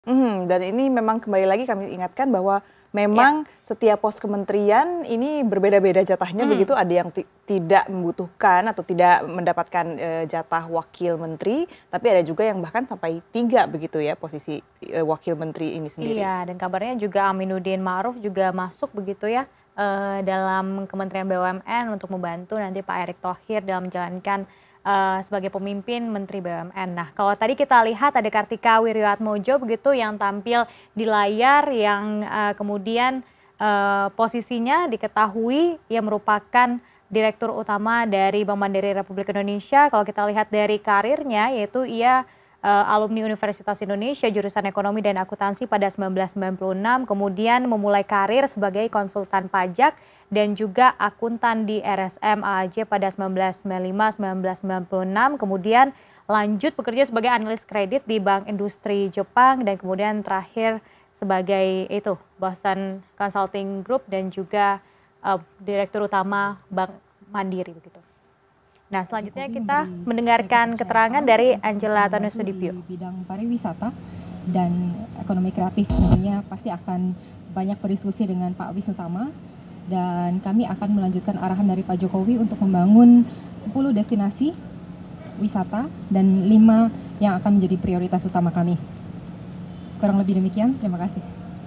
Dan ini memang kembali lagi kami ingatkan bahwa memang setiap pos kementerian ini berbeda-beda jatahnya begitu, ada yang tidak membutuhkan atau tidak mendapatkan jatah wakil menteri, tapi ada juga yang bahkan sampai 3 begitu ya posisi wakil menteri ini sendiri. Iya, dan kabarnya juga Aminuddin Ma'ruf juga masuk begitu ya dalam Kementerian BUMN untuk membantu nanti Pak Erick Thohir dalam menjalankan sebagai pemimpin Menteri BUMN. Nah, kalau tadi kita lihat ada Kartika Wirjoatmojo begitu yang tampil di layar yang kemudian posisinya diketahui ia merupakan Direktur Utama dari Bank Mandiri Republik Indonesia. Kalau kita lihat dari karirnya yaitu ia alumni Universitas Indonesia jurusan Ekonomi dan Akuntansi pada 1996, kemudian memulai karir sebagai konsultan pajak dan juga akuntan di RSM AAJ pada 1995-1996, kemudian lanjut bekerja sebagai analis kredit di Bank Industri Jepang dan kemudian terakhir sebagai Boston Consulting Group dan juga Direktur Utama Bank Mandiri begitu. Nah, selanjutnya kita mendengarkan keterangan dari Angela Tanusudibyo. Di bidang pariwisata dan ekonomi kreatif tentunya pasti akan banyak berdiskusi dengan Pak Wisnu Tama dan kami akan melanjutkan arahan dari Pak Jokowi untuk membangun 10 destinasi wisata dan 5 yang akan menjadi prioritas utama kami. Kurang lebih demikian, terima kasih.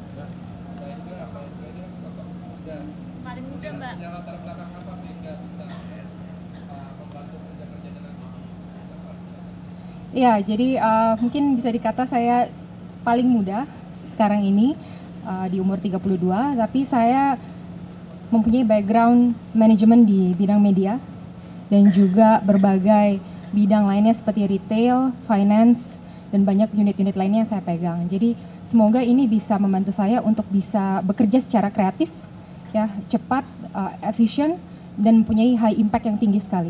Paling muda, Mbak. Ya, jadi mungkin bisa dikata saya paling muda sekarang ini di umur 32, tapi saya mempunyai background manajemen di bidang media dan juga berbagai bidang lainnya seperti retail, finance, dan banyak unit-unit lainnya yang saya pegang. Jadi semoga ini bisa membantu saya untuk bisa bekerja secara kreatif, ya, cepat, efisien, dan mempunyai high impact yang tinggi sekali.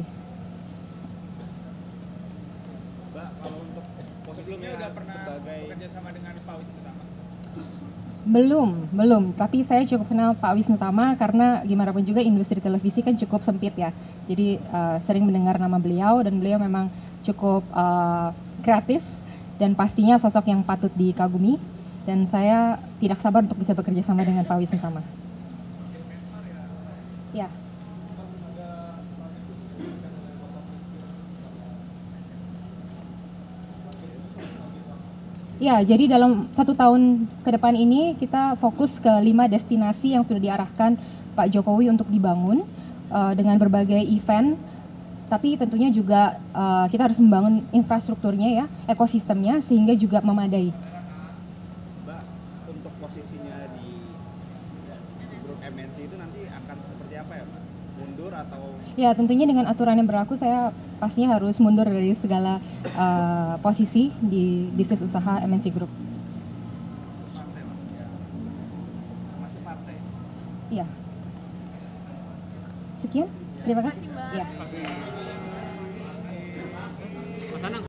Sebelumnya udah pernah bekerja sama dengan Pak Wisnu Tama? Belum. Tapi saya cukup kenal Pak Wisnu Tama karena gimana pun juga industri televisi kan cukup sempit ya. Jadi sering mendengar nama beliau dan beliau memang cukup kreatif dan pastinya sosok yang patut dikagumi. Dan saya tidak sabar untuk bisa bekerja sama dengan Pak Wisnu Tama. Ya. Ya, jadi dalam 1 tahun ke depan ini kita fokus ke 5 destinasi yang sudah diarahkan Pak Jokowi untuk dibangun dengan berbagai event. Tapi tentunya juga kita harus membangun infrastrukturnya ya, ekosistemnya sehingga juga memadai. Mbak, untuk posisinya di grup MNC itu nanti akan seperti apa ya, Mbak? Mundur atau? Ya, tentunya dengan aturan yang berlaku saya pastinya harus mundur dari segala posisi di bisnis usaha MNC Group. Masuk partai? Iya. Sekian, terima kasih. Mbak. Ya.